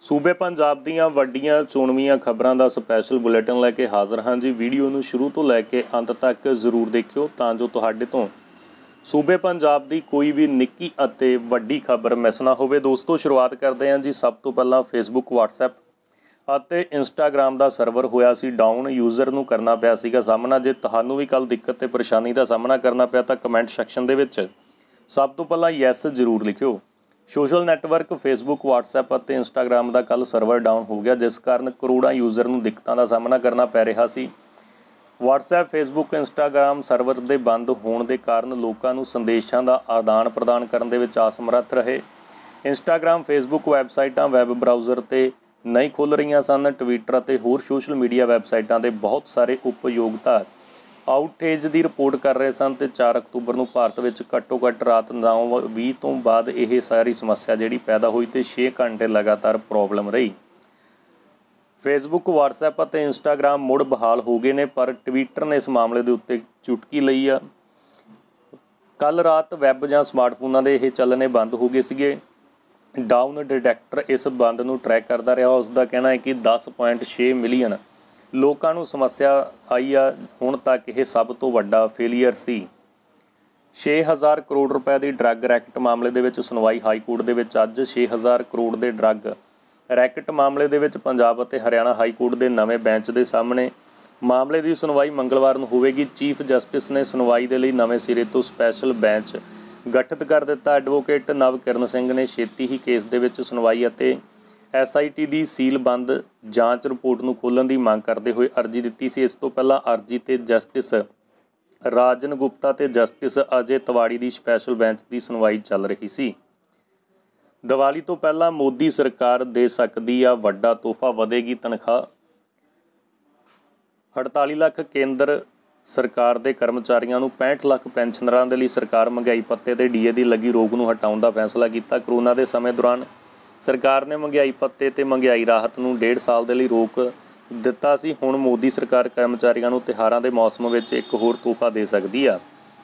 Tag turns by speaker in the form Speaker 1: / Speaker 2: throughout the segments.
Speaker 1: सूबे पंजाब दीआं वड्डियां चोणवीआं खबरां दा स्पैशल बुलेटिन लैके हाज़र हाँ जी। वीडियो नूं शुरू तो लैके अंत तक जरूर देखियो तां जो तुहाडे तो सूबे पंजाब दी कोई भी निक्की अते वड्डी खबर मिस ना होवे। दोस्तों शुरुआत करते हैं जी। सब तो पहला फेसबुक व्हाट्सएप ਅਤੇ इंस्टाग्राम ਦਾ ਸਰਵਰ ਹੋਇਆ ਸੀ ਡਾਊਨ। ਯੂਜ਼ਰ ਨੂੰ ਕਰਨਾ ਪਿਆ ਸੀਗਾ ਸਾਹਮਣਾ। ਜੇ ਤੁਹਾਨੂੰ ਵੀ ਕੱਲ ਦਿੱਕਤ ਤੇ ਪਰੇਸ਼ਾਨੀ ਦਾ ਸਾਹਮਣਾ ਕਰਨਾ ਪਿਆ ਤਾਂ ਕਮੈਂਟ ਸੈਕਸ਼ਨ ਦੇ ਵਿੱਚ ਸਭ ਤੋਂ ਪਹਿਲਾਂ ਯੈਸ ਜ਼ਰੂਰ ਲਿਖਿਓ। ਸੋਸ਼ਲ ਨੈਟਵਰਕ ਫੇਸਬੁੱਕ ਵਟਸਐਪ ਅਤੇ ਇੰਸਟਾਗ੍ਰਾਮ ਦਾ ਕੱਲ ਸਰਵਰ ਡਾਊਨ ਹੋ ਗਿਆ, ਜਿਸ ਕਾਰਨ ਕਰੋੜਾਂ ਯੂਜ਼ਰ ਨੂੰ ਦਿੱਕਤਾਂ ਦਾ ਸਾਹਮਣਾ ਕਰਨਾ ਪੈ ਰਿਹਾ ਸੀ। ਵਟਸਐਪ ਫੇਸਬੁੱਕ ਇੰਸਟਾਗ੍ਰਾਮ ਸਰਵਰ ਦੇ ਬੰਦ ਹੋਣ ਦੇ ਕਾਰਨ ਲੋਕਾਂ ਨੂੰ ਸੰਦੇਸ਼ਾਂ ਦਾ ਆਦਾਨ ਪ੍ਰਦਾਨ ਕਰਨ ਦੇ ਵਿੱਚ ਅਸਮਰੱਥ ਰਹੇ। ਇੰਸਟਾਗ੍ਰਾਮ ਫੇਸਬੁੱਕ ਵੈਬਸਾਈਟਾਂ ਵੈਬ ਬਰਾਊਜ਼ਰ ਤੇ नहीं खुल रही सन। ट्विटर ਅਤੇ ਹੋਰ ਸੋਸ਼ਲ ਮੀਡੀਆ ਵੈਬਸਾਈਟਾਂ ਦੇ ਬਹੁਤ ਸਾਰੇ ਉਪਯੋਗਤਾ ਆਊਟੇਜ ਦੀ ਰਿਪੋਰਟ ਕਰ ਰਹੇ ਸਨ ਤੇ 4 ਅਕਤੂਬਰ ਨੂੰ ਭਾਰਤ ਵਿੱਚ ਘੱਟੋ ਘੱਟ ਰਾਤ 9:20 ਤੋਂ ਬਾਅਦ ਇਹ ਸਾਰੀ ਸਮੱਸਿਆ ਜਿਹੜੀ ਪੈਦਾ ਹੋਈ ਤੇ 6 ਘੰਟੇ ਲਗਾਤਾਰ ਪ੍ਰੋਬਲਮ ਰਹੀ। ਫੇਸਬੁੱਕ ਵਟਸਐਪ ਅਤੇ ਇੰਸਟਾਗ੍ਰਾਮ ਮੁੜ ਬਹਾਲ ਹੋ ਗਏ ਨੇ, ਪਰ ਟਵਿੱਟਰ ਨੇ ਇਸ ਮਾਮਲੇ ਦੇ ਉੱਤੇ ਚੁਟਕੀ ਲਈ ਆ। ਕੱਲ ਰਾਤ ਵੈਬ ਜਾਂ ਸਮਾਰਟਫੋਨਾਂ ਦੇ ਇਹ ਚੱਲਣੇ ਬੰਦ ਹੋ ਗਏ ਸੀਗੇ। डाउन डिटेक्टर इस बंद नूं ट्रैक करता रहा। उसका कहना है कि 10.6 मिलियन लोगों को समस्या आई आ। हुण तक यह सब तो वड्डा फेलीयर सी। 6000 करोड़ रुपए की ड्रग रैकेट मामले दे विच सुनवाई हाईकोर्ट दे विच अज। 6000 करोड़ के ड्रग रैकेट मामले दे विच पंजाब अते हरियाणा हाईकोर्ट के नवे बैंच के सामने मामले की सुनवाई मंगलवार नूं होवेगी। चीफ जस्टिस ने सुनवाई के लिए नवे सिरे तो स्पैशल बैंच गठित कर दिता। एडवोकेट नवकिरण सिंह ने छेती ही केस दे विच सुनवाई ਅਤੇ SIT ਦੀ सीलबंद ਜਾਂਚ रिपोर्ट ਨੂੰ खोलਣ ਦੀ ਮੰਗ ਕਰਦੇ ਹੋਏ अर्जी ਦਿੱਤੀ ਸੀ। ਇਸ ਤੋਂ ਪਹਿਲਾਂ अर्जी ਤੇ ਜਸਟਿਸ ਰਾਜਨ ਗੁਪਤਾ ਤੇ ਜਸਟਿਸ ਅਜੇ ਤਿਵਾੜੀ ਦੀ ਸਪੈਸ਼ਲ ਬੈਂਚ ਦੀ ਸੁਣਵਾਈ ਚੱਲ ਰਹੀ ਸੀ। ਦੀਵਾਲੀ ਤੋਂ ਪਹਿਲਾਂ ਮੋਦੀ ਸਰਕਾਰ ਦੇ ਸਕਦੀ ਆ ਵੱਡਾ ਤੋਹਫਾ, ਵਧੇਗੀ ਤਨਖਾਹ। 48 ਲੱਖ ਕੇਂਦਰ ਸਰਕਾਰ ਦੇ ਕਰਮਚਾਰੀਆਂ ਨੂੰ 65 ਲੱਖ ਪੈਨਸ਼ਨਰਾਂ ਦੇ ਲਈ ਸਰਕਾਰ ਮਹਿੰਗਾਈ ਭੱਤੇ ਤੇ DA ਦੀ ਲੱਗੀ ਰੋਕ ਨੂੰ ਹਟਾਉਣ ਦਾ ਫੈਸਲਾ ਕੀਤਾ। ਕਰੋਨਾ ਦੇ ਸਮੇਂ ਦੌਰਾਨ ਸਰਕਾਰ ਨੇ ਮਹਿੰਗਾਈ ਭੱਤੇ ਤੇ ਮਹਿੰਗਾਈ ਰਾਹਤ ਨੂੰ 1.5 ਸਾਲ ਦੇ ਲਈ ਰੋਕ ਦਿੱਤਾ ਸੀ। ਹੁਣ ਮੋਦੀ ਸਰਕਾਰ ਕਰਮਚਾਰੀਆਂ ਨੂੰ ਤਿਉਹਾਰਾਂ ਦੇ ਮੌਸਮ ਵਿੱਚ ਇੱਕ ਹੋਰ ਤੋਹਫਾ ਦੇ ਸਕਦੀ ਆ।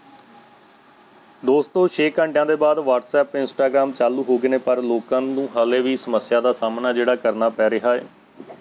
Speaker 1: ਦੋਸਤੋ 6 ਘੰਟਿਆਂ ਦੇ ਬਾਅਦ WhatsApp ਇੰਸਟਾਗ੍ਰਾਮ ਚਾਲੂ ਹੋ ਗਏ ਨੇ, ਪਰ ਲੋਕਾਂ ਨੂੰ ਹਾਲੇ ਵੀ ਸਮੱਸਿਆ ਦਾ ਸਾਹਮਣਾ ਜਿਹੜਾ ਕਰਨਾ ਪੈ ਰਿਹਾ ਹੈ।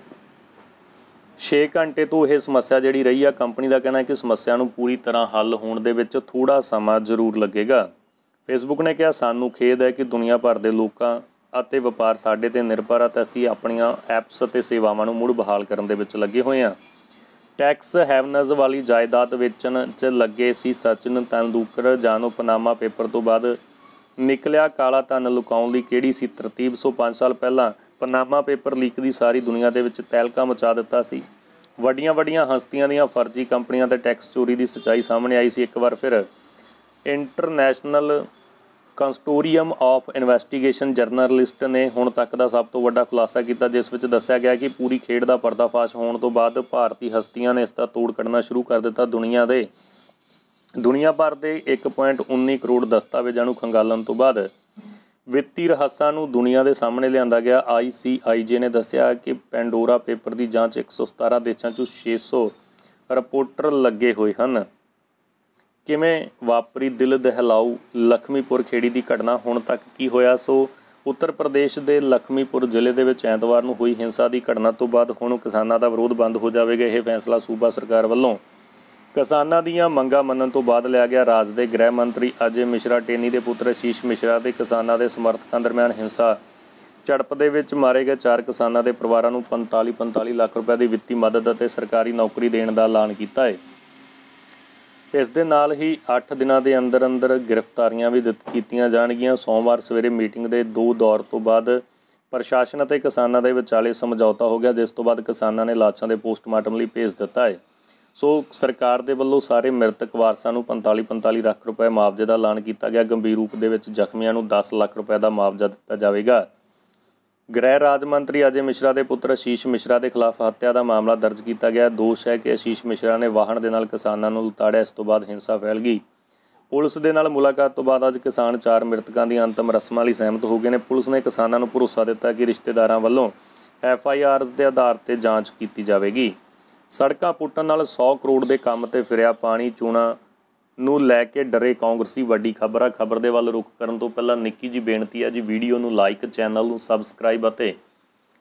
Speaker 1: 6 ਘੰਟੇ ਤੋਂ ਇਹ ਸਮੱਸਿਆ ਜਿਹੜੀ ਰਹੀ ਆ। ਕੰਪਨੀ ਦਾ ਕਹਿਣਾ ਹੈ ਕਿ ਸਮੱਸਿਆ ਨੂੰ ਪੂਰੀ ਤਰ੍ਹਾਂ ਹੱਲ ਹੋਣ ਦੇ ਵਿੱਚ ਥੋੜ੍ਹਾ ਸਮਾਂ ਜ਼ਰੂਰ ਲੱਗੇਗਾ। ਫੇਸਬੁੱਕ ਨੇ ਕਿਹਾ, ਸਾਨੂੰ ਖੇਦ ਹੈ ਕਿ ਦੁਨੀਆ ਭਰ ਦੇ ਲੋਕਾਂ ਅਤੇ ਵਪਾਰ ਸਾਡੇ 'ਤੇ ਨਿਰਭਰ ਹੈ ਅਤੇ ਅਸੀਂ ਆਪਣੀਆਂ ਐਪਸ ਅਤੇ ਸੇਵਾਵਾਂ ਨੂੰ ਮੁੜ ਬਹਾਲ ਕਰਨ ਦੇ ਵਿੱਚ ਲੱਗੇ ਹੋਏ ਹਾਂ। ਟੈਕਸ ਹੈਵਨਜ਼ ਵਾਲੀ ਜਾਇਦਾਦ ਵੇਚਣ 'ਚ ਲੱਗੇ ਸੀ ਸਚਿਨ ਤੇਂਦੁਲਕਰ। ਜਾਣੋ ਪਨਾਮਾ ਪੇਪਰ ਤੋਂ ਬਾਅਦ ਨਿਕਲਿਆ ਕਾਲਾ ਧਨ ਲੁਕਾਉਣ ਲਈ ਕਿਹੜੀ ਸੀ ਤਰਤੀਬ। 5 ਸਾਲ ਪਹਿਲਾਂ ਪਨਾਮਾ ਪੇਪਰ ਲੀਕ ਦੀ ਸਾਰੀ ਦੁਨੀਆ ਦੇ ਵਿੱਚ ਤਹਿਲਕਾ ਮਚਾ ਦਿੱਤਾ ਸੀ। ਵੱਡੀਆਂ ਹਸਤੀਆਂ ਦੀਆਂ ਫਰਜ਼ੀ ਕੰਪਨੀਆਂ ਤੇ ਟੈਕਸ ਚੋਰੀ ਦੀ ਸੱਚਾਈ ਸਾਹਮਣੇ ਆਈ ਸੀ। ਇੱਕ ਵਾਰ ਫਿਰ international consortium of investigation journalist ਨੇ ਹੁਣ ਤੱਕ ਦਾ ਸਭ ਤੋਂ ਵੱਡਾ ਖੁਲਾਸਾ ਕੀਤਾ, ਜਿਸ ਵਿੱਚ ਦੱਸਿਆ ਗਿਆ ਕਿ ਪੂਰੀ ਖੇਡ ਦਾ ਪਰਦਾਫਾਸ਼ ਹੋਣ ਤੋਂ ਬਾਅਦ ਭਾਰਤੀ ਹਸਤੀਆਂ ਨੇ ਇਸ ਦਾ ਤੋੜ ਕੱਢਣਾ ਸ਼ੁਰੂ ਕਰ ਦਿੱਤਾ। ਦੁਨੀਆ ਭਰ ਦੇ 1.19 ਕਰੋੜ ਦਸਤਾਵੇਜ਼ਾਂ ਨੂੰ ਖੰਗਾਲਣ ਤੋਂ ਬਾਅਦ ਵਿੱਤੀ ਰਹੱਸਾਂ ਨੂੰ ਦੁਨੀਆ ਦੇ ਸਾਹਮਣੇ ਲਿਆਂਦਾ ਗਿਆ। ICIJ ਨੇ ਦੱਸਿਆ ਕਿ ਪੈਂਡੋਰਾ ਪੇਪਰ ਦੀ ਜਾਂਚ 117 ਦੇਸ਼ਾਂ 'ਚੋਂ 600 ਰਿਪੋਰਟਰ ਲੱਗੇ ਹੋਏ ਹਨ। ਕਿਵੇਂ ਵਾਪਰੀ ਦਿਲ ਦਹਿਲਾਊ ਲਖਮੀਪੁਰ ਖੇੜੀ ਦੀ ਘਟਨਾ, ਹੁਣ ਤੱਕ ਕੀ ਹੋਇਆ। ਸੋ ਉੱਤਰ ਪ੍ਰਦੇਸ਼ ਦੇ ਲਖਮੀਪੁਰ ਜ਼ਿਲ੍ਹੇ ਦੇ ਵਿੱਚ ਐਤਵਾਰ ਨੂੰ ਹੋਈ ਹਿੰਸਾ ਦੀ ਘਟਨਾ ਤੋਂ ਬਾਅਦ ਹੁਣ ਕਿਸਾਨਾਂ ਦਾ ਵਿਰੋਧ ਬੰਦ ਹੋ ਜਾਵੇਗਾ। ਇਹ ਫੈਸਲਾ ਸੂਬਾ ਸਰਕਾਰ ਵੱਲੋਂ ਕਿਸਾਨਾਂ ਦੀਆਂ ਮੰਗਾਂ ਮੰਨਣ ਤੋਂ ਬਾਅਦ ਲਿਆ ਗਿਆ। ਰਾਜ ਦੇ ਗ੍ਰਹਿ ਮੰਤਰੀ ਅਜੇ ਮਿਸ਼ਰਾ ਟੇਨੀ ਦੇ ਪੁੱਤਰ ਅਸ਼ੀਸ਼ ਮਿਸ਼ਰਾ ਦੇ ਕਿਸਾਨਾਂ ਦੇ ਸਮਰਥਕਾਂ ਦਰਮਿਆਨ ਹਿੰਸਾ ਝੜਪ ਦੇ ਵਿੱਚ ਮਾਰੇ ਗਏ 4 ਕਿਸਾਨਾਂ ਦੇ ਪਰਿਵਾਰਾਂ ਨੂੰ 45 ਲੱਖ ਰੁਪਏ ਦੀ ਵਿੱਤੀ ਮਦਦ ਅਤੇ ਸਰਕਾਰੀ ਨੌਕਰੀ ਦੇਣ ਦਾ ਐਲਾਨ ਕੀਤਾ ਹੈ। ਇਸ ਦੇ ਨਾਲ ਹੀ 8 ਦਿਨਾਂ ਦੇ ਅੰਦਰ ਗ੍ਰਿਫਤਾਰੀਆਂ ਵੀ ਕੀਤੀਆਂ ਜਾਣਗੀਆਂ। ਸੋਮਵਾਰ ਸਵੇਰੇ ਮੀਟਿੰਗ ਦੇ 2 ਦੌਰ ਤੋਂ ਬਾਅਦ ਪ੍ਰਸ਼ਾਸਨ ਅਤੇ ਕਿਸਾਨਾਂ ਦੇ ਵਿਚਾਲੇ ਸਮਝੌਤਾ ਹੋ ਗਿਆ, ਜਿਸ ਤੋਂ ਬਾਅਦ ਕਿਸਾਨਾਂ ਨੇ ਲਾਸ਼ਾਂ ਦੇ ਪੋਸਟਮਾਰਟਮ ਲਈ ਭੇਜ ਦਿੱਤਾ ਹੈ। ਸੋ ਸਰਕਾਰ ਦੇ ਵੱਲੋਂ ਸਾਰੇ ਮ੍ਰਿਤਕ ਵਾਰਸਾਂ ਨੂੰ 45 ਲੱਖ ਰੁਪਏ ਮੁਆਵਜ਼ੇ ਦਾ ਐਲਾਨ ਕੀਤਾ ਗਿਆ। ਗੰਭੀਰ ਰੂਪ ਦੇ ਵਿੱਚ ਜ਼ਖਮੀਆਂ ਨੂੰ 10 ਲੱਖ ਰੁਪਏ ਦਾ ਮੁਆਵਜ਼ਾ ਦਿੱਤਾ ਜਾਵੇਗਾ। ਗ੍ਰਹਿ ਰਾਜ ਮੰਤਰੀ ਅਜੇ ਮਿਸ਼ਰਾ ਦੇ ਪੁੱਤਰ ਅਸ਼ੀਸ਼ ਮਿਸ਼ਰਾ ਦੇ ਖਿਲਾਫ ਹੱਤਿਆ ਦਾ ਮਾਮਲਾ ਦਰਜ ਕੀਤਾ ਗਿਆ। ਦੋਸ਼ ਹੈ ਕਿ ਅਸ਼ੀਸ਼ ਮਿਸ਼ਰਾ ਨੇ ਵਾਹਨ ਦੇ ਨਾਲ ਕਿਸਾਨਾਂ ਨੂੰ ਲੁਤਾੜਿਆ। ਇਸ ਤੋਂ ਬਾਅਦ ਹਿੰਸਾ ਫੈਲ ਗਈ। ਪੁਲਿਸ ਦੇ ਨਾਲ ਮੁਲਾਕਾਤ ਤੋਂ ਬਾਅਦ ਅੱਜ ਕਿਸਾਨ 4 ਮ੍ਰਿਤਕਾਂ ਦੀਆਂ ਅੰਤਮ ਰਸਮਾਂ ਲਈ ਸਹਿਮਤ ਹੋ ਗਏ ਨੇ। ਪੁਲਿਸ ਨੇ ਕਿਸਾਨਾਂ ਨੂੰ ਭਰੋਸਾ ਦਿੱਤਾ ਕਿ ਰਿਸ਼ਤੇਦਾਰਾਂ ਵੱਲੋਂ FIRs ਦੇ ਆਧਾਰ 'ਤੇ ਜਾਂਚ ਕੀਤੀ ਜਾਵੇਗੀ। ਸੜਕਾਂ ਪੁੱਟਣ ਨਾਲ 100 ਕਰੋੜ ਦੇ ਕੰਮ 'ਤੇ ਫਿਰਿਆ ਪਾਣੀ। ਚੋਣਾਂ ਨੂੰ ਲੈ ਕੇ ਡਰੇ ਕਾਂਗਰਸੀ, ਵੱਡੀ ਖਬਰ ਆ। ਖਬਰ ਦੇ ਵੱਲ ਰੁਖ ਕਰਨ ਤੋਂ ਪਹਿਲਾਂ ਨਿੱਕੀ ਜੀ ਬੇਨਤੀ ਹੈ ਜੀ, ਵੀਡੀਓ ਨੂੰ ਲਾਈਕ, ਚੈਨਲ ਨੂੰ ਸਬਸਕ੍ਰਾਈਬ ਅਤੇ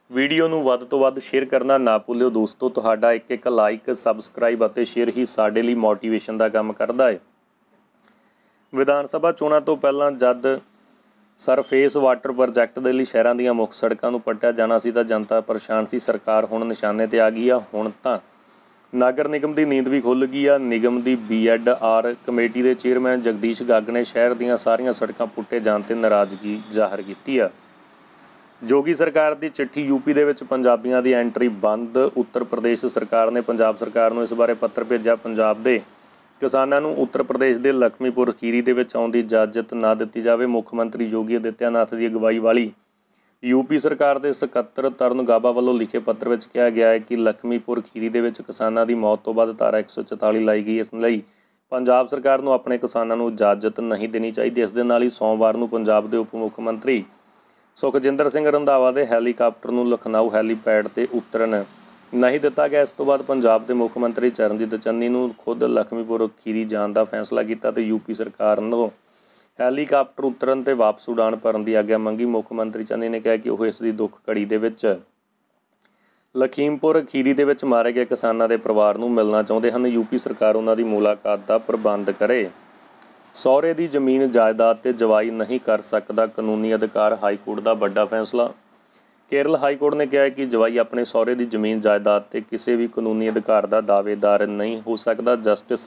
Speaker 1: ਵੀਡੀਓ ਨੂੰ ਵੱਧ ਤੋਂ ਵੱਧ ਸ਼ੇਅਰ ਕਰਨਾ ਨਾ ਭੁੱਲਿਓ ਦੋਸਤੋ। ਤੁਹਾਡਾ ਇੱਕ ਲਾਈਕ, ਸਬਸਕ੍ਰਾਈਬ ਅਤੇ ਸ਼ੇਅਰ ਹੀ ਸਾਡੇ ਲਈ ਮੋਟੀਵੇਸ਼ਨ ਦਾ ਕੰਮ ਕਰਦਾ ਹੈ। ਵਿਧਾਨ ਸਭਾ ਚੋਣਾਂ ਤੋਂ ਪਹਿਲਾਂ ਜਦ ਸਰਫੇਸ ਵਾਟਰ ਪ੍ਰੋਜੈਕਟ ਦੇ ਲਈ ਸ਼ਹਿਰਾਂ ਦੀਆਂ ਮੁੱਖ ਸੜਕਾਂ ਨੂੰ ਪੱਟਿਆ ਜਾਣਾ ਸੀ ਤਾਂ ਜਨਤਾ ਪਰੇਸ਼ਾਨ ਸੀ। ਸਰਕਾਰ ਹੁਣ ਨਿਸ਼ਾਨੇ ਤੇ ਆ ਗਈ ਆ। ਹੁਣ ਤਾਂ ਨਗਰ ਨਿਗਮ ਦੀ ਨੀਂਦ ਵੀ ਖੁੱਲ੍ਹ ਗਈ ਆ। ਨਿਗਮ ਦੀ BED-R ਕਮੇਟੀ ਦੇ ਚੇਅਰਮੈਨ ਜਗਦੀਸ਼ ਗੱਗ ਨੇ ਸ਼ਹਿਰ ਦੀਆਂ ਸਾਰੀਆਂ ਸੜਕਾਂ ਪੁੱਟੇ ਜਾਣ ਤੇ ਨਾਰਾਜ਼ਗੀ ਜ਼ਾਹਰ ਕੀਤੀ ਆ। ਜੋਗੀ ਸਰਕਾਰ ਦੀ ਚਿੱਠੀ, ਯੂਪੀ ਦੇ ਵਿੱਚ ਪੰਜਾਬੀਆਂ ਦੀ ਐਂਟਰੀ ਬੰਦ। ਉੱਤਰ ਪ੍ਰਦੇਸ਼ ਸਰਕਾਰ ਨੇ ਪੰਜਾਬ ਸਰਕਾਰ ਨੂੰ ਇਸ ਬਾਰੇ ਪੱਤਰ ਭੇਜਿਆ। ਪੰਜਾਬ ਦੇ ਕਿਸਾਨਾਂ ਨੂੰ ਉੱਤਰ ਪ੍ਰਦੇਸ਼ ਦੇ ਲਖਮੀਪੁਰ ਖੀਰੀ ਦੇ ਵਿੱਚ ਆਉਣ ਦੀ ਇਜਾਜ਼ਤ ਨਾ ਦਿੱਤੀ ਜਾਵੇ। ਮੁੱਖ ਮੰਤਰੀ ਯੋਗੀ ਆਦਿੱਤਿਆਨਾਥ ਦੀ ਅਗਵਾਈ ਵਾਲੀ ਯੂਪੀ ਸਰਕਾਰ ਦੇ ਸਕੱਤਰ ਤਰੁਣ ਗਾਬਾ ਵੱਲੋਂ ਲਿਖੇ ਪੱਤਰ ਵਿੱਚ ਕਿਹਾ ਗਿਆ ਹੈ ਕਿ ਲਖਮੀਪੁਰ ਖੀਰੀ ਦੇ ਵਿੱਚ ਕਿਸਾਨਾਂ ਦੀ ਮੌਤ ਤੋਂ ਬਾਅਦ ਧਾਰਾ 144 ਲਾਈ ਗਈ। ਇਸ ਲਈ ਪੰਜਾਬ ਸਰਕਾਰ ਨੂੰ ਆਪਣੇ ਕਿਸਾਨਾਂ ਨੂੰ ਇਜਾਜ਼ਤ ਨਹੀਂ ਦੇਣੀ ਚਾਹੀਦੀ। ਇਸ ਦੇ ਨਾਲ ਹੀ ਸੋਮਵਾਰ ਨੂੰ ਪੰਜਾਬ ਦੇ ਉਪ ਮੁੱਖ ਮੰਤਰੀ ਸੁਖਜਿੰਦਰ ਸਿੰਘ ਰੰਧਾਵਾ ਦੇ ਹੈਲੀਕਾਪਟਰ ਨੂੰ ਲਖਨਊ ਹੈਲੀਪੈਡ 'ਤੇ ਉਤਰਨ ਨਹੀਂ ਦਿੱਤਾ ਗਿਆ। ਇਸ ਤੋਂ ਬਾਅਦ ਪੰਜਾਬ ਦੇ ਮੁੱਖ ਮੰਤਰੀ ਚਰਨਜੀਤ ਚੰਨੀ ਨੂੰ ਖੁਦ ਲਖਮੀਪੁਰ ਖੀਰੀ ਜਾਣ ਦਾ ਫੈਸਲਾ ਕੀਤਾ ਤੇ ਯੂਪੀ ਸਰਕਾਰ ਨੂੰ ਹੈਲੀਕਾਪਟਰ ਉਤਰਨ ਤੇ ਵਾਪਸ ਉਡਾਣ ਭਰਨ ਦੀ ਆਗਿਆ ਮੰਗੀ। ਮੁੱਖ ਮੰਤਰੀ ਚੰਨੀ ਨੇ ਕਿਹਾ ਕਿ ਉਹ ਇਸ ਦੀ ਦੁੱਖ ਘੜੀ ਦੇ ਵਿੱਚ ਲਖੀਮਪੁਰ ਖੀਰੀ ਦੇ ਵਿੱਚ ਮਾਰੇ ਗਏ ਕਿਸਾਨਾਂ ਦੇ ਪਰਿਵਾਰ ਨੂੰ ਮਿਲਣਾ ਚਾਹੁੰਦੇ ਹਨ। ਯੂਪੀ ਸਰਕਾਰ ਉਹਨਾਂ ਦੀ ਮੁਲਾਕਾਤ ਦਾ ਪ੍ਰਬੰਧ ਕਰੇ। ਸਹੁਰੇ ਦੀ ਜ਼ਮੀਨ ਜਾਇਦਾਦ ਤੇ ਜਵਾਈ ਨਹੀਂ ਕਰ ਸਕਦਾ ਕਾਨੂੰਨੀ ਅਧਿਕਾਰ, ਹਾਈਕੋਰਟ ਦਾ ਵੱਡਾ ਫੈਸਲਾ। ਕੇਰਲ ਹਾਈਕੋਰਟ ਨੇ ਕਿਹਾ ਹੈ ਕਿ ਜਵਾਈ ਆਪਣੇ ਸਹੁਰੇ ਦੀ ਜ਼ਮੀਨ ਜਾਇਦਾਦ ਤੇ ਕਿਸੇ ਵੀ ਕਾਨੂੰਨੀ ਅਧਿਕਾਰ ਦਾ ਦਾਅਵੇਦਾਰ ਨਹੀਂ ਹੋ ਸਕਦਾ। ਜਸਟਿਸ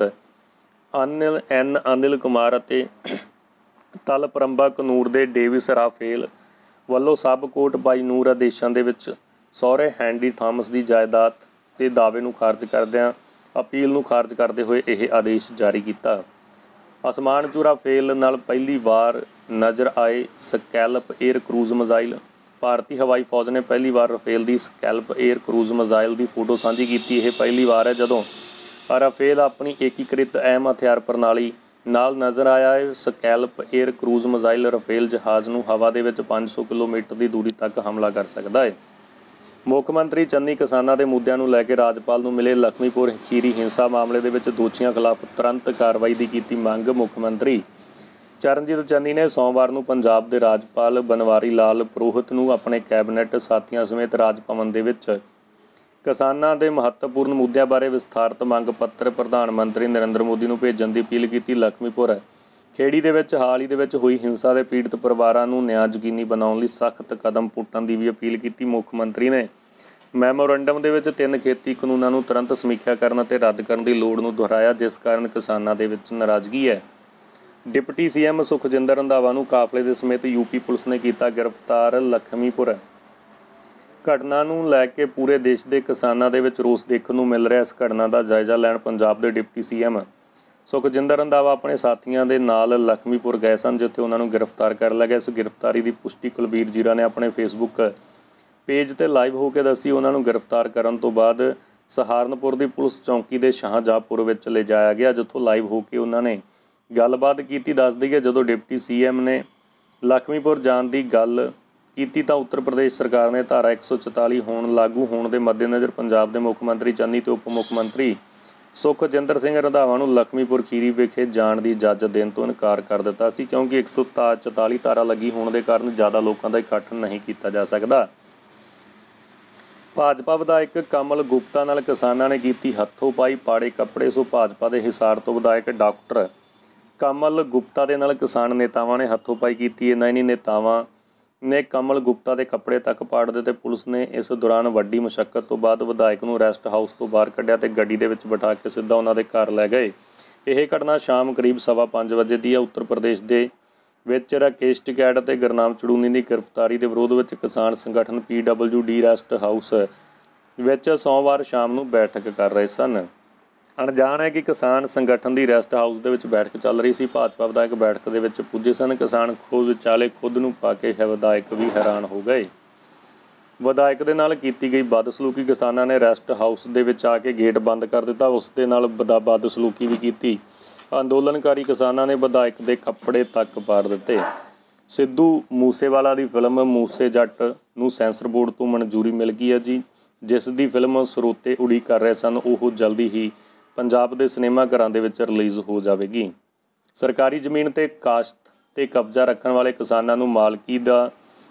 Speaker 1: ਅਨਿਲ ਕੁਮਾਰ ਅਤੇ ਤਲਪਰੰਬਾ ਕਨੂਰ ਦੇ ਡੇਵਿਸ ਰਾਫੇਲ ਵੱਲੋਂ ਸਬ ਕੋਰਟ ਬਾਈ ਨੂਰ ਆਦੇਸ਼ਾਂ ਦੇ ਵਿੱਚ ਸਹੁਰੇ ਹੈਨਰੀ ਥਾਮਸ ਦੀ ਜਾਇਦਾਦ ਤੇ ਦਾਅਵੇ ਨੂੰ ਖਾਰਜ ਕਰਦਿਆਂ ਅਪੀਲ ਨੂੰ ਖਾਰਜ ਕਰਦੇ ਹੋਏ ਇਹ ਆਦੇਸ਼ ਜਾਰੀ ਕੀਤਾ। ਅਸਮਾਨ 'ਚ ਰਾਫੇਲ ਨਾਲ ਪਹਿਲੀ ਵਾਰ ਨਜ਼ਰ ਆਏ ਸਕੈਲਪ ਏਅਰ ਕਰੂਜ਼ ਮਿਜ਼ਾਈਲ। ਭਾਰਤੀ ਹਵਾਈ ਫੌਜ ਨੇ ਪਹਿਲੀ ਵਾਰ ਰਾਫੇਲ ਦੀ ਸਕੈਲਪ ਏਅਰ ਕਰੂਜ਼ ਮਿਜ਼ਾਈਲ ਦੀ ਫੋਟੋ ਸਾਂਝੀ ਕੀਤੀ। ਇਹ ਪਹਿਲੀ ਵਾਰ ਹੈ ਜਦੋਂ ਰਾਫੇਲ ਆਪਣੀ ਏਕੀਕ੍ਰਿਤ ਅਹਿਮ ਹਥਿਆਰ ਪ੍ਰਣਾਲੀ ਨਾਲ ਨਜ਼ਰ ਆਇਆ ਹੈ। SCALP air cruise missile Rafale ਜਹਾਜ਼ ਨੂੰ ਹਵਾ ਦੇ ਵਿੱਚ 500 ਕਿਲੋਮੀਟਰ ਦੀ ਦੂਰੀ ਤੱਕ ਹਮਲਾ ਕਰ ਸਕਦਾ ਹੈ। ਮੁੱਖ ਮੰਤਰੀ ਚੰਨੀ ਕਿਸਾਨਾਂ ਦੇ ਮੁੱਦਿਆਂ ਨੂੰ ਲੈ ਕੇ ਰਾਜਪਾਲ ਨੂੰ ਮਿਲੇ। ਲਖਮੀਪੁਰ ਖੀਰੀ ਹਿੰਸਾ ਮਾਮਲੇ ਦੇ ਵਿੱਚ ਦੋਸ਼ੀਆਂ ਖਿਲਾਫ ਤੁਰੰਤ ਕਾਰਵਾਈ ਦੀ ਕੀਤੀ ਮੰਗ। ਮੁੱਖ ਮੰਤਰੀ ਚਰਨਜੀਤ ਚੰਨੀ ਨੇ ਸੋਮਵਾਰ ਨੂੰ ਪੰਜਾਬ ਦੇ ਰਾਜਪਾਲ ਬਨਵਾਰੀ ਲਾਲ ਪੁਰੋਹਿਤ ਨੂੰ ਆਪਣੇ ਕੈਬਨਿਟ ਸਾਥੀਆਂ ਸਮੇਤ ਰਾਜ ਭਵਨ ਦੇ ਵਿੱਚ ਕਿਸਾਨਾਂ ਦੇ ਮਹੱਤਵਪੂਰਨ ਮੁੱਦਿਆਂ ਬਾਰੇ ਵਿਸਥਾਰਤ ਮੰਗ ਪੱਤਰ ਪ੍ਰਧਾਨ ਮੰਤਰੀ ਨਰਿੰਦਰ ਮੋਦੀ ਨੂੰ ਭੇਜਣ ਦੀ ਅਪੀਲ ਕੀਤੀ। ਲਖਮੀਪੁਰ ਖੇੜੀ ਦੇ ਵਿੱਚ ਹਾਲ ਹੀ ਦੇ ਵਿੱਚ ਹੋਈ ਹਿੰਸਾ ਦੇ ਪੀੜਤ ਪਰਿਵਾਰਾਂ ਨੂੰ ਨਿਆਂ ਯਕੀਨੀ ਬਣਾਉਣ ਲਈ ਸਖਤ ਕਦਮ ਪੁੱਟਣ ਦੀ ਵੀ ਅਪੀਲ ਕੀਤੀ। ਮੁੱਖ ਮੰਤਰੀ ਨੇ ਮੈਮੋਰੰਡਮ ਦੇ ਵਿੱਚ 3 ਖੇਤੀ ਕਾਨੂੰਨਾਂ ਨੂੰ ਤੁਰੰਤ ਸਮੀਖਿਆ ਕਰਨ ਅਤੇ ਰੱਦ ਕਰਨ ਦੀ ਲੋੜ ਨੂੰ ਦੁਹਰਾਇਆ, ਜਿਸ ਕਾਰਨ ਕਿਸਾਨਾਂ ਦੇ ਵਿੱਚ ਨਾਰਾਜ਼ਗੀ ਹੈ। ਡਿਪਟੀ CM ਸੁਖਜਿੰਦਰ ਰੰਧਾਵਾ ਨੂੰ ਕਾਫਲੇ ਦੇ ਸਮੇਤ ਯੂਪੀ ਪੁਲਿਸ ਨੇ ਕੀਤਾ ਗ੍ਰਿਫਤਾਰ। ਲਖਮੀਪੁਰ ਘਟਨਾ ਨੂੰ ਲੈ ਕੇ ਪੂਰੇ ਦੇਸ਼ ਦੇ ਕਿਸਾਨਾਂ ਦੇ ਵਿੱਚ ਰੋਸ ਦੇਖਣ ਨੂੰ ਮਿਲ ਰਿਹਾ। ਇਸ ਘਟਨਾ ਦਾ ਜਾਇਜ਼ਾ ਲੈਣ ਪੰਜਾਬ ਦੇ ਡਿਪਟੀ CM ਸੁਖਜਿੰਦਰ ਰੰਧਾਵਾ ਆਪਣੇ ਸਾਥੀਆਂ ਦੇ ਨਾਲ ਲਖਮੀਪੁਰ ਗਏ ਸਨ, ਜਿੱਥੇ ਉਹਨਾਂ ਨੂੰ ਗ੍ਰਿਫਤਾਰ ਕਰ ਲਿਆ ਗਿਆ। ਇਸ ਗ੍ਰਿਫਤਾਰੀ ਦੀ ਪੁਸ਼ਟੀ ਕੁਲਬੀਰ ਜੀਰਾ ਨੇ ਆਪਣੇ ਫੇਸਬੁੱਕ ਪੇਜ ਤੇ ਲਾਈਵ ਹੋ ਕੇ ਦੱਸੀ। ਉਹਨਾਂ ਨੂੰ ਗ੍ਰਿਫਤਾਰ ਕਰਨ ਤੋਂ ਬਾਅਦ ਸਹਾਰਨਪੁਰ ਦੀ ਪੁਲਿਸ ਚੌਂਕੀ ਦੇ ਸ਼ਾਹਜਹਾਂਪੁਰ ਵਿੱਚ ਲਿਜਾਇਆ ਗਿਆ, ਜਿੱਥੋਂ ਲਾਈਵ ਹੋ ਕੇ ਉਹਨਾਂ ਨੇ ਗੱਲਬਾਤ ਕੀਤੀ। ਦੱਸ ਦਈਏ, ਜਦੋਂ ਡਿਪਟੀ CM ਨੇ ਲਖਮੀਪੁਰ ਜਾਣ ਦੀ ਗੱਲ ਕੀਤੀ ਤਾਂ ਉੱਤਰ ਪ੍ਰਦੇਸ਼ ਸਰਕਾਰ ਨੇ ਧਾਰਾ 144 ਲਾਗੂ ਹੋਣ ਦੇ ਮੱਦੇਨਜ਼ਰ ਪੰਜਾਬ ਦੇ ਮੁੱਖ ਮੰਤਰੀ ਚੰਨੀ ਤੇ ਉਪ ਮੁੱਖ ਮੰਤਰੀ ਸੁਖਜਿੰਦਰ ਸਿੰਘ ਰੰਧਾਵਾ ਨੂੰ ਲਖਮੀਪੁਰ ਖੀਰੀ ਵਿਖੇ ਜਾਣ ਦੀ ਇਜਾਜ਼ਤ ਦੇਣ ਤੋਂ ਇਨਕਾਰ ਕਰ ਦਿੱਤਾ ਸੀ, ਕਿਉਂਕਿ 144 ਧਾਰਾ ਲੱਗੀ ਹੋਣ ਦੇ ਕਾਰਨ ਜ਼ਿਆਦਾ ਲੋਕਾਂ ਦਾ ਇਕੱਠ ਨਹੀਂ ਕੀਤਾ ਜਾ ਸਕਦਾ। ਭਾਜਪਾ ਵਿਧਾਇਕ ਕਮਲ ਗੁਪਤਾ ਨਾਲ ਕਿਸਾਨਾਂ ਨੇ ਕੀਤੀ ਹੱਥੋਂ-ਪਾਈ, ਪਾੜੇ ਕੱਪੜੇ। ਸੋ ਭਾਜਪਾ ਦੇ ਹਿਸਾਰ ਤੋਂ ਵਿਧਾਇਕ ਡਾਕਟਰ ਕਮਲ ਗੁਪਤਾ ਦੇ ਨਾਲ ਕਿਸਾਨ ਨੇਤਾਵਾਂ ਨੇ ਹੱਥੋਂ-ਪਾਈ ਕੀਤੀ। ਇਹਨਾਂ ਹੀ ਨੇਤਾਵਾਂ ਨੇ ਕਮਲ ਗੁਪਤਾ ਦੇ ਕੱਪੜੇ ਤੱਕ ਪਾੜ ਦਿੱਤੇ। ਪੁਲਿਸ ਨੇ ਇਸ ਦੌਰਾਨ ਵੱਡੀ ਮੁਸ਼ੱਕਤ ਤੋਂ ਬਾਅਦ ਵਿਧਾਇਕ ਨੂੰ ਰੈਸਟ ਹਾਊਸ ਤੋਂ ਬਾਹਰ ਕੱਢਿਆ ਤੇ ਗੱਡੀ ਦੇ ਵਿੱਚ ਬਿਠਾ ਕੇ ਸਿੱਧਾ ਉਹਨਾਂ ਦੇ ਘਰ ਲੈ ਗਏ। ਇਹ ਘਟਨਾ ਸ਼ਾਮ ਕਰੀਬ 5:15 ਵਜੇ ਦੀ ਹੈ। ਉੱਤਰ ਪ੍ਰਦੇਸ਼ ਦੇ ਵਿੱਚ ਰਾਕੇਸ਼ ਟਿਕੈਤ ਅਤੇ ਗੁਰਨਾਮ ਚੜੂਨੀ ਦੀ ਗ੍ਰਿਫਤਾਰੀ ਦੇ ਵਿਰੋਧ ਵਿੱਚ ਕਿਸਾਨ ਸੰਗਠਨ PWD ਰੈਸਟ ਹਾਊਸ ਵਿੱਚ ਸੋਮਵਾਰ ਸ਼ਾਮ ਨੂੰ ਬੈਠਕ ਕਰ ਰਹੇ ਸਨ। ਅਣਜਾਣ ਹੈ ਕਿ ਕਿਸਾਨ ਸੰਗਠਨ ਦੀ ਰੈਸਟ ਹਾਊਸ ਦੇ ਵਿੱਚ ਬੈਠਕ ਚੱਲ ਰਹੀ ਸੀ। ਭਾਜਪਾ ਵਿਧਾਇਕ ਬੈਠਕ ਦੇ ਵਿੱਚ ਪੁੱਜੇ ਸਨ। ਕਿਸਾਨ ਖੁਦ ਵਿਚਾਲੇ ਖੁਦ ਨੂੰ ਪਾ ਕੇ ਵਿਧਾਇਕ ਵੀ ਹੈਰਾਨ ਹੋ ਗਏ। ਵਿਧਾਇਕ ਦੇ ਨਾਲ ਕੀਤੀ ਗਈ ਬਦਸਲੂਕੀ। ਕਿਸਾਨਾਂ ਨੇ ਰੈਸਟ ਹਾਊਸ ਦੇ ਵਿੱਚ ਆ ਕੇ ਗੇਟ ਬੰਦ ਕਰ ਦਿੱਤਾ, ਉਸ ਦੇ ਨਾਲ ਬਦਸਲੂਕੀ ਵੀ ਕੀਤੀ। ਅੰਦੋਲਨਕਾਰੀ ਕਿਸਾਨਾਂ ਨੇ ਵਿਧਾਇਕ ਦੇ ਕੱਪੜੇ ਤੱਕ ਪਾੜ ਦਿੱਤੇ। ਸਿੱਧੂ ਮੂਸੇਵਾਲਾ ਦੀ ਫਿਲਮ ਮੂਸੇ ਜੱਟ ਨੂੰ ਸੈਂਸਰ ਬੋਰਡ ਤੋਂ ਮਨਜ਼ੂਰੀ ਮਿਲ ਗਈ ਹੈ ਜੀ, ਜਿਸ ਦੀ ਫਿਲਮ ਸਰੋਤੇ ਉਡੀਕ ਕਰ ਰਹੇ ਸਨ। ਉਹ ਜਲਦੀ ਹੀ ਪੰਜਾਬ ਦੇ ਸਿਨੇਮਾ ਘਰਾਂ ਦੇ ਵਿੱਚ ਰਿਲੀਜ਼ ਹੋ ਜਾਵੇਗੀ। ਸਰਕਾਰੀ ਜ਼ਮੀਨ ਤੇ ਕਾਸ਼ਤ ਤੇ ਕਬਜ਼ਾ ਰੱਖਣ ਵਾਲੇ ਕਿਸਾਨਾਂ ਨੂੰ ਮਾਲਕੀ ਦਾ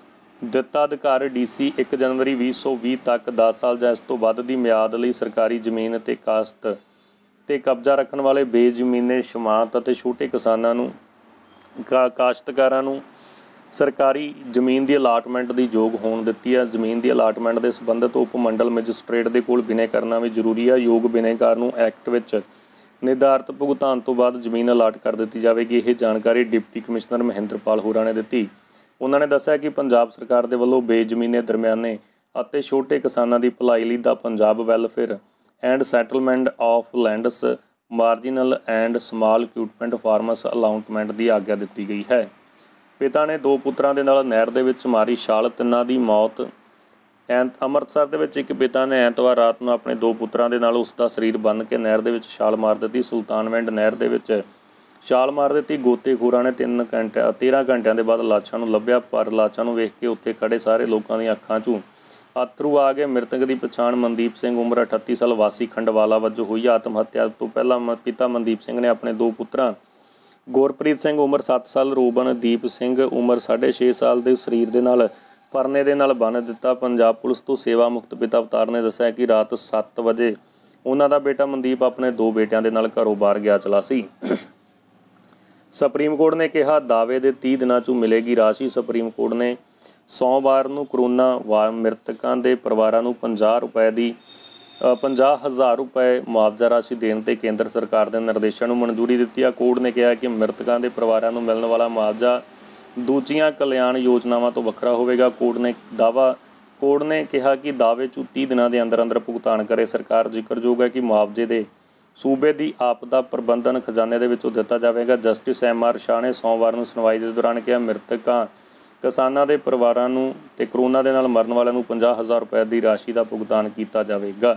Speaker 1: ਦਿੱਤਾ ਅਧਿਕਾਰ DC 1 ਜਨਵਰੀ 2020 ਤੱਕ 10 ਸਾਲ ਜਾਂ ਇਸ ਤੋਂ ਵੱਧ ਦੀ ਮਿਆਦ ਲਈ ਸਰਕਾਰੀ ਜ਼ਮੀਨ ਅਤੇ ਕਾਸ਼ਤ ਤੇ ਕਬਜ਼ਾ ਰੱਖਣ ਵਾਲੇ ਬੇਜ਼ਮੀਨੇ ਸ਼ਮਾਤ ਅਤੇ ਛੋਟੇ ਕਿਸਾਨਾਂ ਨੂੰ ਕਾਸ਼ਤਕਾਰਾਂ ਨੂੰ ਸਰਕਾਰੀ ਜ਼ਮੀਨ ਦੀ ਅਲਾਟਮੈਂਟ ਦੀ ਯੋਗ ਹੋਣ ਦਿੱਤੀ ਹੈ। ਜ਼ਮੀਨ ਦੀ ਅਲਾਟਮੈਂਟ ਦੇ ਸੰਬੰਧਿਤ ਉਪ ਮੰਡਲ ਮੈਜਿਸਟ੍ਰੇਟ ਦੇ ਕੋਲ ਬਿਨੈ ਕਰਨਾ ਵੀ ਜ਼ਰੂਰੀ ਹੈ। ਯੋਗ ਬਿਨੈਕਾਰ ਨੂੰ ਐਕਟ ਵਿੱਚ ਨਿਰਧਾਰਤ ਭੁਗਤਾਨ ਤੋਂ ਬਾਅਦ ਜ਼ਮੀਨ ਅਲਾਟ ਕਰ ਦਿੱਤੀ ਜਾਵੇਗੀ। ਇਹ ਜਾਣਕਾਰੀ ਡਿਪਟੀ ਕਮਿਸ਼ਨਰ ਮਹਿੰਦਰਪਾਲ ਹੋਰਾਂ ਨੇ ਦਿੱਤੀ। ਉਹਨਾਂ ਨੇ ਦੱਸਿਆ ਕਿ ਪੰਜਾਬ ਸਰਕਾਰ ਦੇ ਵੱਲੋਂ ਬੇਜ਼ਮੀਨੇ ਦਰਮਿਆਨੇ ਅਤੇ ਛੋਟੇ ਕਿਸਾਨਾਂ ਦੀ ਭਲਾਈ ਲਈ ਦਾ Punjab welfare and settlement of lands marginal and small equipment farmers allotment ਦੀ ਆਗਿਆ ਦਿੱਤੀ ਗਈ ਹੈ। ਪਿਤਾ ਨੇ 2 ਪੁੱਤਰਾਂ ਦੇ ਨਾਲ ਨਹਿਰ ਦੇ ਵਿੱਚ ਮਾਰੀ ਛਾਲ, ਤਿੰਨਾਂ ਦੀ ਮੌਤ। ਅੰਮ੍ਰਿਤਸਰ ਦੇ ਵਿੱਚ ਇੱਕ ਪਿਤਾ ਨੇ ਐਤਵਾਰ ਰਾਤ ਨੂੰ ਆਪਣੇ 2 ਪੁੱਤਰਾਂ ਦੇ ਨਾਲ ਉਸ ਦਾ ਸਰੀਰ ਬੰਨ੍ਹ ਕੇ ਨਹਿਰ ਦੇ ਵਿੱਚ ਛਾਲ ਮਾਰ ਦਿੱਤੀ। ਸੁਲਤਾਨਵਿੰਡ ਨਹਿਰ ਦੇ ਵਿੱਚ ਛਾਲ ਮਾਰ ਦਿੱਤੀ। ਗੋਤੇਖੋਰਾਂ ਨੇ 13 ਘੰਟਿਆਂ ਦੇ ਬਾਅਦ ਲਾਸ਼ਾਂ ਨੂੰ ਲੱਭਿਆ, ਪਰ ਲਾਸ਼ਾਂ ਨੂੰ ਵੇਖ ਕੇ ਉੱਥੇ ਖੜੇ ਸਾਰੇ ਲੋਕਾਂ ਦੀਆਂ ਅੱਖਾਂ 'ਚੋਂ ਅੱਥਰੂ ਆ ਗਏ। ਮ੍ਰਿਤਕ ਦੀ ਪਛਾਣ ਮਨਦੀਪ ਸਿੰਘ ਉਮਰ 38 ਸਾਲ ਵਾਸੀ ਖੰਡਵਾਲਾ ਵਜੋਂ ਹੋਈ। ਆਤਮ ਹੱਤਿਆ ਤੋਂ ਪਹਿਲਾਂ ਪਿਤਾ ਮਨਦੀਪ ਸਿੰਘ ਨੇ ਆਪਣੇ 2 ਪੁੱਤਰਾਂ ਗੁਰਪ੍ਰੀਤ ਸਿੰਘ ਉਮਰ 7 ਸਾਲ, ਰੂਬਨਦੀਪ ਸਿੰਘ ਉਮਰ 6.5 ਸਾਲ ਦੇ ਸਰੀਰ ਦੇ ਨਾਲ ਪਰਨੇ ਦੇ ਨਾਲ ਬੰਨ੍ਹ ਦਿੱਤਾ। ਪੰਜਾਬ ਪੁਲਿਸ ਤੋਂ ਸੇਵਾ ਮੁਕਤ ਪਿਤਾ ਅਵਤਾਰ ਨੇ ਦੱਸਿਆ ਕਿ ਰਾਤ 7 ਵਜੇ ਉਹਨਾਂ ਦਾ ਬੇਟਾ ਮਨਦੀਪ ਆਪਣੇ 2 ਬੇਟਿਆਂ ਦੇ ਨਾਲ ਘਰੋਂ ਬਾਹਰ ਗਿਆ ਚਲਾ ਸੀ। ਸੁਪਰੀਮ ਕੋਰਟ ਨੇ ਕਿਹਾ ਦਾਅਵੇ ਦੇ 30 ਦਿਨਾਂ 'ਚੋਂ ਮਿਲੇਗੀ ਰਾਸ਼ੀ। ਸੁਪਰੀਮ ਕੋਰਟ ਨੇ ਸੋਮਵਾਰ ਨੂੰ ਕਰੋਨਾ ਮ੍ਰਿਤਕਾਂ ਦੇ ਪਰਿਵਾਰਾਂ ਨੂੰ 50,000 ਰੁਪਏ ਮੁਆਵਜ਼ਾ ਰਾਸ਼ੀ ਦੇਣ ਤੇ ਕੇਂਦਰ ਸਰਕਾਰ ਦੇ ਨਿਰਦੇਸ਼ਾਂ ਨੂੰ ਮਨਜ਼ੂਰੀ ਦਿੱਤੀ ਹੈ। ਕੋਰਟ ਨੇ ਕਿਹਾ ਕਿ ਮ੍ਰਿਤਕਾਂ ਦੇ ਪਰਿਵਾਰਾਂ ਨੂੰ ਮਿਲਣ ਵਾਲਾ ਮੁਆਵਜ਼ਾ ਦੂਜੀਆਂ ਕਲਿਆਣ ਯੋਜਨਾਵਾਂ ਤੋਂ ਵੱਖਰਾ ਹੋਵੇਗਾ। ਕੋਰਟ ਨੇ ਕਿਹਾ ਕਿ ਦਾਅਵੇ 'ਚ 30 ਦਿਨਾਂ ਦੇ ਅੰਦਰ ਅੰਦਰ ਭੁਗਤਾਨ ਕਰੇ। ਸਰਕਾਰ ਜ਼ਿਕਰਯੋਗ ਹੈ ਕਿ ਮੁਆਵਜ਼ੇ ਦੇ ਸੂਬੇ ਦੀ ਆਪਦਾ ਪ੍ਰਬੰਧਨ ਖਜ਼ਾਨੇ ਦੇ ਵਿੱਚੋਂ ਦਿੱਤਾ ਜਾਵੇਗਾ। ਜਸਟਿਸ MR ਸ਼ਾਹ ਨੇ ਸੋਮਵਾਰ ਨੂੰ ਸੁਣਵਾਈ ਦੇ ਦੌਰਾਨ ਕਿਹਾ ਮ੍ਰਿਤਕਾਂ ਕਿਸਾਨਾਂ ਦੇ ਪਰਿਵਾਰਾਂ ਨੂੰ ਤੇ ਕਰੋਨਾ ਦੇ ਨਾਲ ਮਰਨ ਵਾਲਿਆਂ ਨੂੰ 50,000 ਰੁਪਏ ਦੀ ਰਾਸ਼ੀ ਦਾ ਭੁਗਤਾਨ ਕੀਤਾ ਜਾਵੇਗਾ।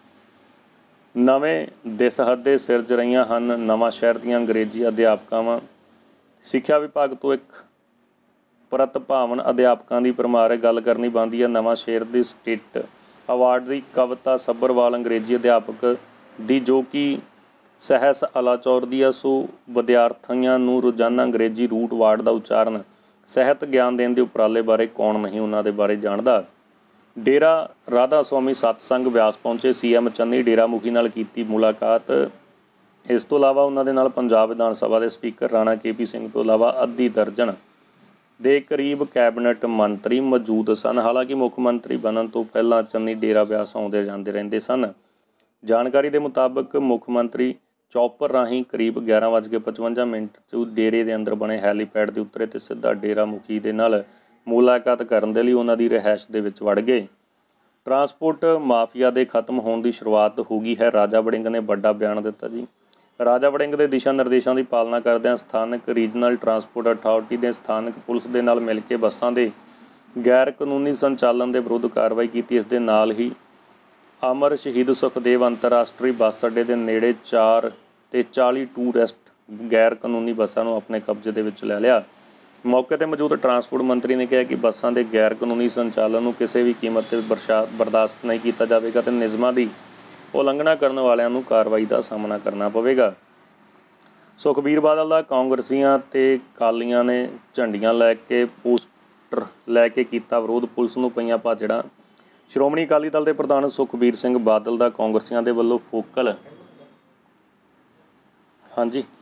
Speaker 1: ਨਵੇਂ ਦਿਸਹੱਦੇ ਸਿਰਜ ਰਹੀਆਂ ਹਨ ਨਵਾਂ ਸ਼ਹਿਰ ਦੀਆਂ ਅੰਗਰੇਜ਼ੀ ਅਧਿਆਪਕਾਵਾਂ। ਸਿੱਖਿਆ ਵਿਭਾਗ ਤੋਂ ਇੱਕ ਪ੍ਰਤਿਭਾਵਾਨ ਅਧਿਆਪਕਾਂ ਦੀ ਭਰਮਾਰ ਗੱਲ ਕਰਨੀ ਬਣਦੀ ਹੈ। ਨਵਾਂ ਸ਼ਹਿਰ ਦੀ ਸਟੇਟ ਅਵਾਰਡ ਦੀ ਕਵਿਤਾ ਸੱਭਰਵਾਲ ਅੰਗਰੇਜ਼ੀ ਅਧਿਆਪਕ ਦੀ ਜੋ ਕਿ ਸਹਿਸ ਅਲਾਚੌਰ ਦੀ ਆ। ਸੋ ਵਿਦਿਆਰਥੀਆਂ ਨੂੰ ਰੋਜ਼ਾਨਾ ਅੰਗਰੇਜ਼ੀ ਰੂਟ ਵਰਡ ਦਾ ਉਚਾਰਨ ਸਹਿਤ ਗਿਆਨ ਦੇਣ ਦੇ ਉਪਰਾਲੇ ਬਾਰੇ ਕੌਣ ਨਹੀਂ ਉਹਨਾਂ ਦੇ ਬਾਰੇ ਜਾਣਦਾ। ਡੇਰਾ ਰਾਧਾ ਸੁਆਮੀ ਸਤਸੰਗ ਬਿਆਸ ਪਹੁੰਚੇ CM ਚੰਨੀ ਡੇਰਾ ਮੁਖੀ ਨਾਲ ਕੀਤੀ ਮੁਲਾਕਾਤ। ਇਸ ਤੋਂ ਇਲਾਵਾ ਉਹਨਾਂ ਦੇ ਨਾਲ ਪੰਜਾਬ ਵਿਧਾਨ ਸਭਾ ਦੇ ਸਪੀਕਰ ਰਾਣਾ KP ਸਿੰਘ ਤੋਂ ਇਲਾਵਾ ਅੱਧੀ ਦਰਜਨ ਦੇ ਕਰੀਬ ਕੈਬਨਿਟ ਮੰਤਰੀ ਮੌਜੂਦ ਸਨ। ਹਾਲਾਂਕਿ ਮੁੱਖ ਮੰਤਰੀ ਬਣਨ ਤੋਂ ਪਹਿਲਾਂ ਚੰਨੀ ਡੇਰਾ ਬਿਆਸ ਆਉਂਦੇ ਜਾਂਦੇ ਰਹਿੰਦੇ ਸਨ। ਜਾਣਕਾਰੀ ਦੇ ਮੁਤਾਬਕ ਮੁੱਖ ਮੰਤਰੀ ਚੌਪਰ ਰਾਹੀਂ ਕਰੀਬ 11:55 'ਚ ਡੇਰੇ ਦੇ ਅੰਦਰ ਬਣੇ ਹੈਲੀਪੈਡ ਦੇ ਉੱਤਰੇ ਤੇ ਸਿੱਧਾ ਡੇਰਾ ਮੁਖੀ ਦੇ ਨਾਲ ਮੁਲਾਕਾਤ ਕਰਨ ਦੇ ਲਈ ਉਹਨਾਂ ਦੀ ਰਿਹਾਇਸ਼ ਦੇ ਵਿੱਚ ਵੜ ਗਏ। ਟਰਾਂਸਪੋਰਟ ਮਾਫੀਆ ਦੇ ਖਤਮ ਹੋਣ ਦੀ ਸ਼ੁਰੂਆਤ ਹੋ ਗਈ ਹੈ। ਰਾਜਾ ਵੜਿੰਗ ਨੇ ਵੱਡਾ ਬਿਆਨ ਦਿੱਤਾ ਜੀ। ਰਾਜਾ ਵੜਿੰਗ ਦੇ ਦਿਸ਼ਾ ਨਿਰਦੇਸ਼ਾਂ ਦੀ ਪਾਲਣਾ ਕਰਦਿਆਂ ਸਥਾਨਕ ਰੀਜਨਲ ਟਰਾਂਸਪੋਰਟ ਅਥਾਰਟੀ ਦੇ ਸਥਾਨਕ ਪੁਲਿਸ ਦੇ ਨਾਲ ਮਿਲ ਕੇ ਬੱਸਾਂ ਦੇ ਗੈਰ ਕਾਨੂੰਨੀ ਸੰਚਾਲਨ ਦੇ ਵਿਰੁੱਧ ਕਾਰਵਾਈ ਕੀਤੀ। ਇਸ ਦੇ ਨਾਲ ਹੀ ਅਮਰ ਸ਼ਹੀਦ ਸੁਖਦੇਵ ਅੰਤਰਰਾਸ਼ਟਰੀ ਬੱਸ ਅੱਡੇ ਦੇ ਨੇੜੇ 4 ਤੇ 40 ਟੂਰਿਸਟ ਗੈਰ ਕਾਨੂੰਨੀ ਬੱਸਾਂ ਨੂੰ ਆਪਣੇ ਕਬਜ਼ੇ ਦੇ ਵਿੱਚ ਲੈ ਲਿਆ। ਮੌਕੇ 'ਤੇ ਮੌਜੂਦ ਟਰਾਂਸਪੋਰਟ ਮੰਤਰੀ ਨੇ ਕਿਹਾ ਕਿ ਬੱਸਾਂ ਦੇ ਗੈਰ ਕਾਨੂੰਨੀ ਸੰਚਾਲਨ ਨੂੰ ਕਿਸੇ ਵੀ ਕੀਮਤ 'ਤੇ ਬਰਦਾਸ਼ਤ ਨਹੀਂ ਕੀਤਾ ਜਾਵੇਗਾ ਤੇ ਨਿਯਮਾਂ ਦੀ ਉਲੰਘਣਾ ਕਰਨ ਵਾਲਿਆਂ ਨੂੰ ਕਾਰਵਾਈ ਦਾ ਸਾਹਮਣਾ ਕਰਨਾ ਪਵੇਗਾ। ਸੁਖਬੀਰ ਬਾਦਲ ਦਾ ਕਾਂਗਰਸੀਆਂ ਤੇ ਅਕਾਲੀਆਂ ਨੇ ਝੰਡੀਆਂ ਲੈ ਕੇ ਪੋਸਟਰ ਲੈ ਕੇ ਕੀਤਾ ਵਿਰੋਧ। ਪੁਲਿਸ ਨੂੰ ਪਈਆਂ ਭਾਜੜਾਂ। ਸ਼੍ਰੋਮਣੀ ਅਕਾਲੀ ਦਲ ਦੇ ਪ੍ਰਧਾਨ ਸੁਖਬੀਰ ਸਿੰਘ ਬਾਦਲ ਦਾ ਕਾਂਗਰਸੀਆਂ ਦੇ ਵੱਲੋਂ ਫੋਕਲ